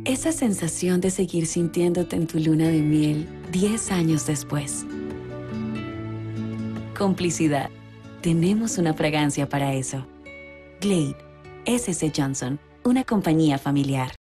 Esa sensación de seguir sintiéndote en tu luna de miel 10 años después. Complicidad. Tenemos una fragancia para eso. Glade, SC Johnson, una compañía familiar.